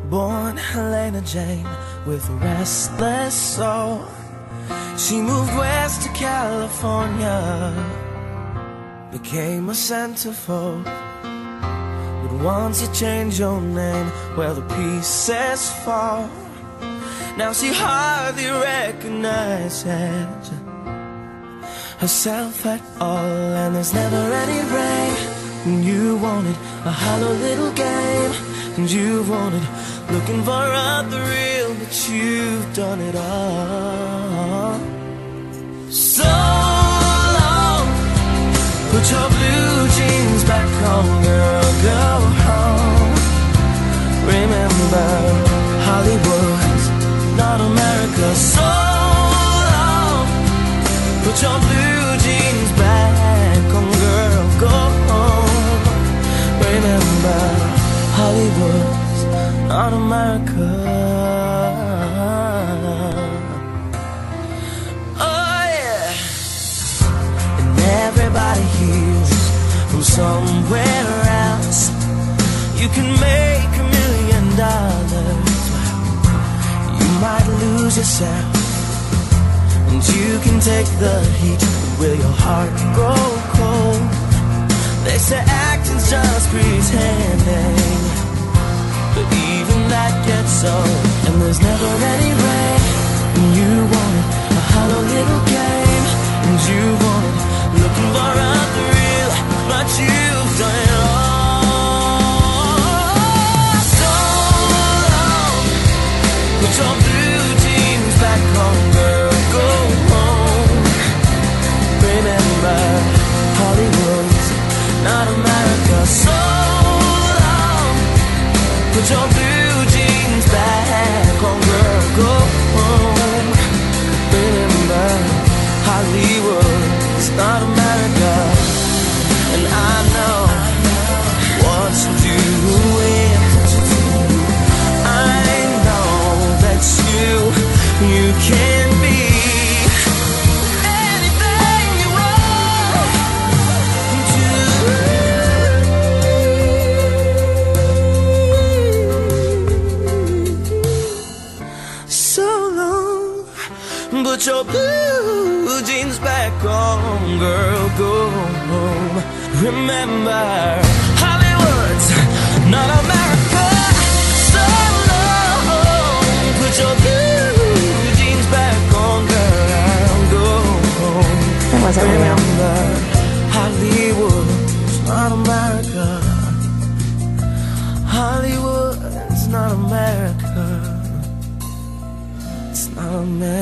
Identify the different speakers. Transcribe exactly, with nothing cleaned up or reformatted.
Speaker 1: Born Helena Jane with a restless soul, she moved west to California, became a centerfold. But once you change your name, well, the pieces fall. Now she hardly recognizes herself at all, and there's never any rain. And you wanted a hollow little game, and you wanted looking for a thrill, but you've done it all. So long, put your blue jeans back on, girl, go home. Remember, Hollywood's not America. So long, put your blue jeans back on, girl, go home. Remember, Hollywood's not America. Oh yeah. And everybody hears from somewhere else. You can make a million dollars, you might lose yourself. And you can take the heat, but will your heart go cold? They say acting's just pretending, but even that gets old. And there's never any rain. And you wanted a hollow little game, and you wanted looking for a thrill, but you've done it all. So long, put your blue jeans back on, girl, go home. Remember, Hollywood's not America. So long, put your blue jeans back on, girl, go home. Remember, Hollywood's not America. And I know what you're doing. I know that you, you can be anything you want to. So long, put your blue jeans back on, girl, go home. Remember, Hollywood's not America. So long, put your blue jeans back on, girl, go home. Remember, Hollywood's not America. Hollywood's not America. It's not America.